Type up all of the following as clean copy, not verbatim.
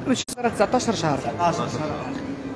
ماشي 19 شهر. 19 شهر.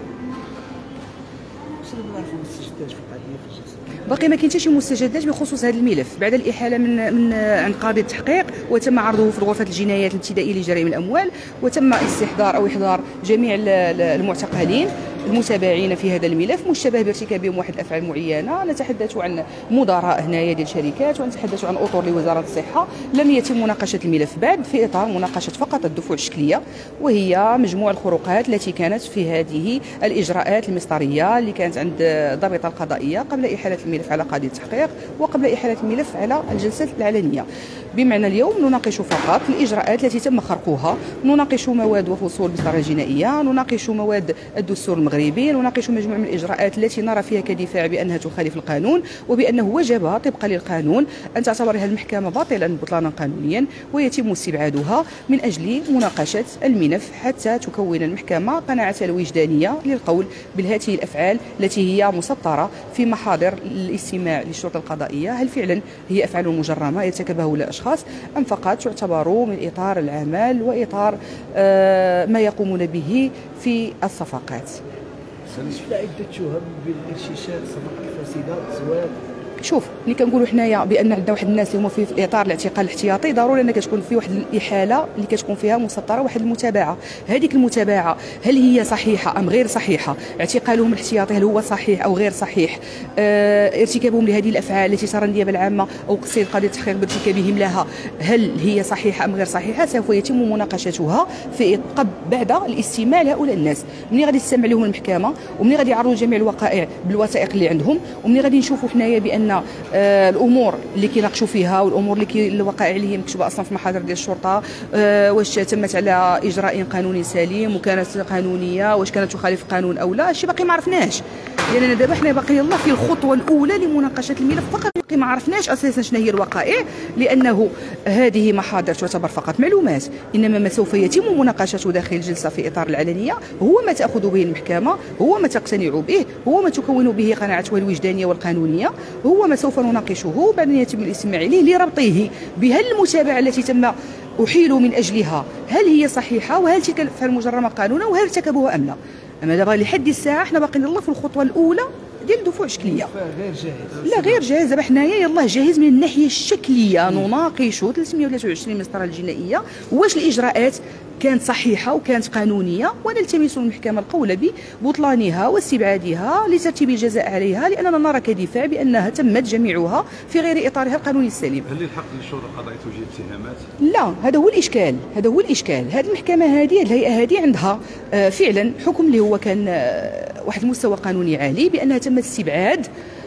شنو نعرفوا المستجدات في القضيه في الجزائر؟ باقي ما كاين حتى شي مستجدات بخصوص هذا الملف بعد الاحاله من عند قاضي التحقيق، وتم عرضه في غرفه الجنايات الابتدائيه لجرائم الاموال، وتم استحضار او احضار جميع المعتقلين المتابعين في هذا الملف مشتبه بارتكابهم واحد الافعال معينه. نتحدث عن مدراء هنايا ديال شركات، ونتحدث عن اطر لوزاره الصحه. لم يتم مناقشه الملف بعد في اطار مناقشه فقط الدفوع الشكليه، وهي مجموع الخروقات التي كانت في هذه الاجراءات المسطريه اللي كانت عند الضابطه القضائيه قبل احاله الملف على قاضي التحقيق وقبل احاله الملف على الجلسه العلنيه. بمعنى اليوم نناقش فقط الاجراءات التي تم خرقها، نناقش مواد وفصول بالصوره الجنائيه، نناقش مواد الدستور المغربي، نناقش مجموعه من الاجراءات التي نرى فيها كدفاع بانها تخالف القانون، وبانه وجب طبقا للقانون ان تعتبرها المحكمه باطلا بطلانا قانونيا ويتم استبعادها من اجل مناقشه الملف حتى تكون المحكمه قناعتها الوجدانيه للقول بهذه الافعال التي هي مسطره في محاضر الاستماع للشرطه القضائيه، هل فعلا هي افعال مجرمه يرتكبها هؤلاء الاشخاص ام فقط تعتبر من اطار العمل واطار ما يقومون به في الصفقات. شفنا عدة تهم بالارشيشات، صفقة فاسدة، زواج. شوف اللي كنقولوا حنايا بان عندنا واحد الناس اللي هما في اطار الاعتقال الاحتياطي، ضروري ان كتكون في واحد الاحاله اللي كتكون فيها مسطره واحد المتابعه. هذيك المتابعه هل هي صحيحه ام غير صحيحه؟ اعتقالهم الاحتياطي هل هو صحيح او غير صحيح؟ ارتكابهم لهذه الافعال التي ترى النيابه العامه او قصير قضيه التحقيق بارتكابهم لها هل هي صحيحه ام غير صحيحه؟ سوف يتم مناقشتها في بعد الاستماع لهؤلاء الناس. ملي غادي تستمع لهم المحكمه وملي غادي يعرضوا جميع الوقائع بالوثائق اللي عندهم، وملي غادي نشوفوا حنايا بان الامور اللي كيناقشوا فيها والامور اللي الوقائع اللي هي مكتوبه اصلا في محاضر ديال الشرطه، واش تمت على اجراء قانوني سليم وكانت قانونيه، واش كانت تخالف القانون او لا، الشيء باقي ما عرفناش. لاننا دابا حنا باقي يلاه في الخطوه الاولى لمناقشه الملف فقط، باقي ما عرفناش اساسا شنو هي الوقائع، لانه هذه محاضر تعتبر فقط معلومات، انما ما سوف يتم مناقشته داخل الجلسه في اطار العلنيه هو ما تاخذ به المحكمه، هو ما تقتنع به، هو ما تكون به قناعتها الوجدانيه والقانونيه، هو ما سوف نناقشه بعد ان يتم الاستماع اليه لربطه بهل المتابعه التي تم احيل من اجلها هل هي صحيحه، وهل تلك الافعال مجرمه قانونا، وهل ارتكبوها ام لا. اما دابا لحد الساعه حنا باقيين يلاه في الخطوه الاولى ديال الدفوع الشكليه. غير جاهز. لا غير جاهز، دابا حنايا يلاه جاهز من الناحيه الشكليه، نناقش 323 مسطره الجنائيه واش الاجراءات كانت صحيحه وكانت قانونيه، ونلتمس من المحكمه القول ببطلانها واستبعادها لترتيب الجزاء عليها، لاننا نرى كدفاع بانها تمت جميعها في غير اطارها القانوني السليم. هل للحق للشرطه القضائيه توجيه اتهامات؟ لا، هذا هو الاشكال، هذا هو الاشكال. هذه المحكمه هذه الهيئه هذه عندها فعلا حكم اللي هو كان واحد المستوى قانوني عالي بانها تم استبعاد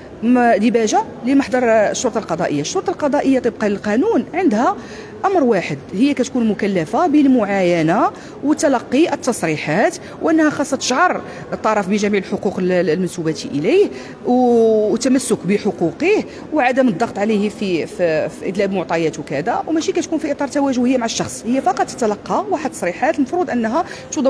ديباجه لمحضر الشرطه القضائيه. الشرطه القضائيه طبقا للقانون عندها امر واحد، هي كتكون مكلفه بالمعاينه وتلقي التصريحات، وانها خاصه تشعر الطرف بجميع الحقوق المنسوبه اليه والتمسك بحقوقه وعدم الضغط عليه في ادلاء معطيات وكذا، وماشي كتكون في اطار تواجهيه مع الشخص، هي فقط تتلقى واحد التصريحات المفروض انها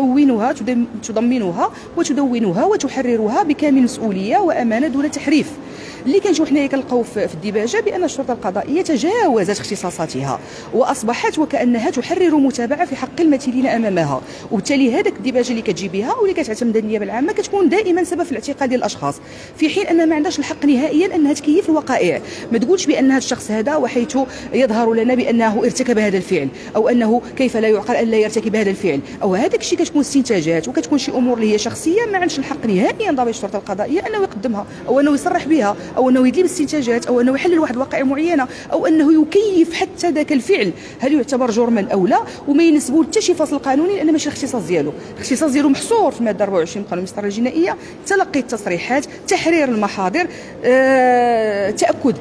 تضمنها وتدونها وتحررها بكامل مسؤوليه وامانه دون تحريف. اللي كنشوف حنايا كنلقاو في الديباجه بان الشرطه القضائيه تجاوزت اختصاصاتها واصبحت وكانها تحرر متابعه في حق المثيلين امامها، وبالتالي هذاك الديباجه اللي كتجي بها واللي كتعتمد النيابه العامه كتكون دائما سبب في الاعتقال ديال الاشخاص، في حين انها ما عندهاش الحق نهائيا انها تكيف الوقائع. ما تقولش بان هذا الشخص هذا وحيث يظهر لنا بانه ارتكب هذا الفعل، او انه كيف لا يعقل ان لا يرتكب هذا الفعل، او هذاك الشيء كتكون استنتاجات وكتكون شي امور اللي هي شخصيه ما عندش الحق نهائيا ضابط الشرطه القضائيه انه يقدمها، او انه يصرح بها، او انه يدلي باستنتاجات، او انه يحلل واحد الواقع معينه، او انه يكيف حتى ذاك الفعل هل يعتبر جرما او لا، وما ينسبوا حتى شي فصل قانوني لان ماشي الاختصاص ديالو. الاختصاص ديالو محصور في ماده 24 من قانون المسطره الجنائيه، تلقي التصريحات، تحرير المحاضر، تاكد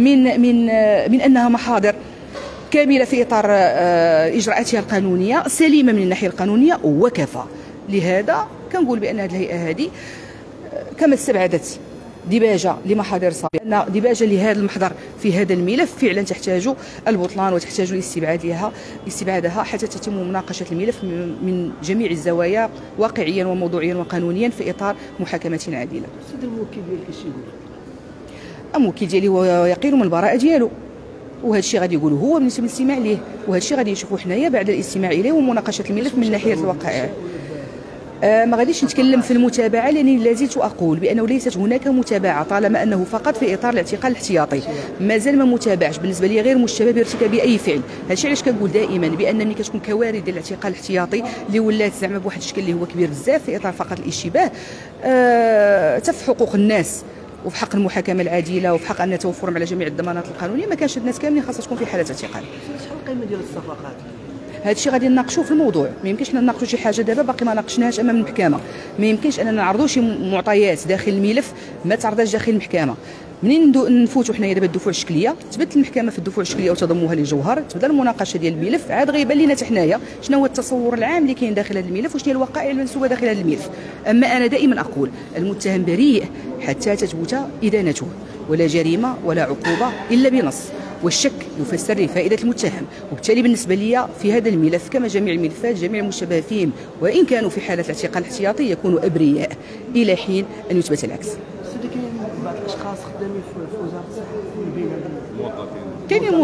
من انها محاضر كامله في اطار اجراءاتها القانونيه، سليمه من الناحيه القانونيه وكفى. لهذا كنقول بان هذه الهيئه هذه كما استبعدت ديباجه لمحاضر سابقه، ان ديباجه لهذا المحضر في هذا الملف فعلا تحتاج البطلان وتحتاج لاستبعادها حتى تتم مناقشه الملف من جميع الزوايا واقعيا وموضوعيا وقانونيا في اطار محاكمه عادله. السيد الموكل ديالك اش يقول؟ الموكل ديالي هو يقين من البراءه ديالو، وهذا الشيء غادي يقولوا هو بالنسبه للاستماع ليه، وهذا الشيء غادي نشوفوا حنايا بعد الاستماع اليه ومناقشه الملف من ناحيه الوقائع. ما غاديش نتكلم في المتابعه لانني لازلت اقول بانه ليست هناك متابعه طالما انه فقط في اطار الاعتقال الاحتياطي، مازال ما متابعش بالنسبه لي غير مشتبه بارتكاب اي فعل. هادشي علاش كنقول دائما بان ملي كتكون كوارث ديال الاعتقال الاحتياطي اللي ولات زعما بواحد الشكل اللي هو كبير بزاف في اطار فقط الاشتباه حتى في حقوق الناس وفي حق المحاكمه العادله وفي حق ان توفرهم على جميع الضمانات القانونيه، ما كانش الناس كاملين خاصها تكون في حاله اعتقال. شحال القيمه ديال الصفقات؟ هذا الشيء غادي نناقشوه في الموضوع، ما يمكنش حنا نناقشوا شي حاجه دابا باقي ما ناقشناهاش امام المحكمه، ما يمكنش اننا نعرضوا شي معطيات داخل الملف ما تعرضاش داخل المحكمه. منين نفوتوا حنايا دابا الدفوع الشكليه، تبت المحكمه في الدفوع الشكليه وتضمها للجوهر، تبدا المناقشه ديال الملف، عاد غيبان لنا حتى حنايا شنو هو التصور العام اللي كاين داخل هذا الملف وشنو هي الوقائع المنسوبه داخل هذا الملف. اما انا دائما اقول المتهم بريء حتى تثبت ادانته، ولا جريمه ولا عقوبه الا بنص، والشك يفسر لفائده المتهم، وبالتالي بالنسبه لي في هذا الملف كما جميع الملفات جميع المشتبه فيهم وان كانوا في حاله الاعتقال الاحتياطي يكونوا ابرياء الى حين ان يثبت العكس. سيدي كاين بعض الاشخاص خدامين في وزاره الصحه كاينين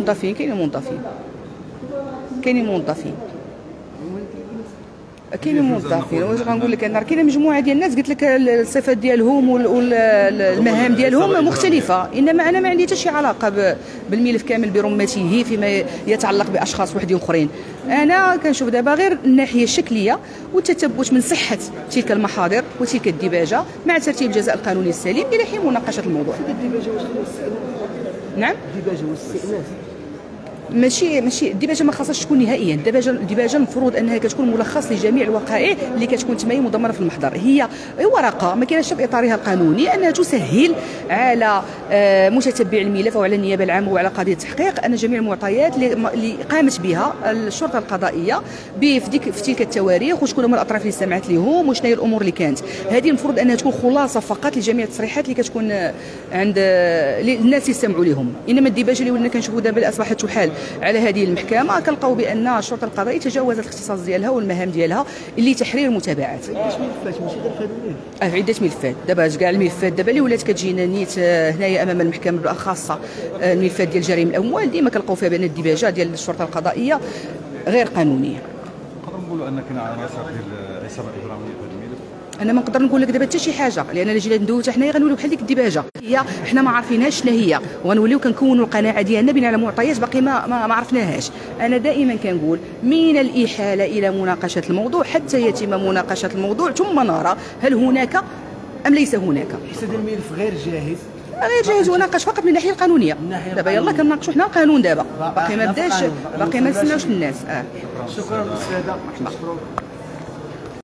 موظفين واش غنقول لك انا، كاينه مجموعه ديال الناس قلت لك الصفات ديالهم والمهام ديالهم مختلفه، انما انا ما عندي حتى شي علاقه بالملف كامل برمته فيما يتعلق باشخاص وحدين اخرين. انا كنشوف دابا غير الناحيه الشكليه والتثبت من صحه تلك المحاضر وتلك الديباجه مع ترتيب الجزاء القانوني السليم الى حين مناقشه الموضوع. الديباجه واش نعم الديباجه والاستئناس ماشي الديباجه ما خاصهاش تكون نهائيا، الديباجه المفروض انها كتكون ملخص لجميع الوقائع اللي كتكون تما مضمنه في المحضر، هي ورقه ما كاينش في اطارها القانوني انها تسهل على متتبع الملف او على النيابه العامه وعلى قضيه التحقيق ان جميع المعطيات اللي قامت بها الشرطه القضائيه في تلك التواريخ وشكون هما الاطراف اللي استمعت لهم وشنو هي الامور اللي كانت، هذه المفروض انها تكون خلاصه فقط لجميع التصريحات اللي كتكون عند الناس اللي يستمعوا لهم. انما الديباجه اللي ولينا كنشوفوا دابا اللي اصبحت تحال على هذه المحكمه كنلقاو بان الشرطه القضائيه تجاوزت الاختصاص ديالها والمهام ديالها اللي تحرير متابعات. عدة ملفات ماشي غير في هذا الملف. في عده ملفات دابا كاع الملفات دابا اللي ولات كتجينا نيت هنايا امام المحكمه بالاخص الملفات ديال جريمه الاموال ديما كنلقاو فيها بان الديباجه ديال الشرطه القضائيه غير قانونيه. نقدروا نقولوا ان كاين عناصر ديال العصابه الاجراميه في هذا الملف. انا ما نقدر نقول لك دابا حتى شي حاجه لان الا جينا ندويو حتى حنايا غنوليو بحال ديك الديباجه، هي حنا ما عارفينهاش شنو هي وغنوليو كنكونوا القناعه ديالنا بناء على معطيات باقي ما عرفناهاش. انا دائما كنقول من الاحاله الى مناقشه الموضوع حتى يتم مناقشه الموضوع ثم نرى هل هناك ام ليس هناك. حسد الملف غير جاهز وناقش فقط من الناحيه القانونيه. دابا يلا كنناقشوا حنا القانون دابا باقي ما بداش باقي ما نسناوش الناس. شكرا استاذه.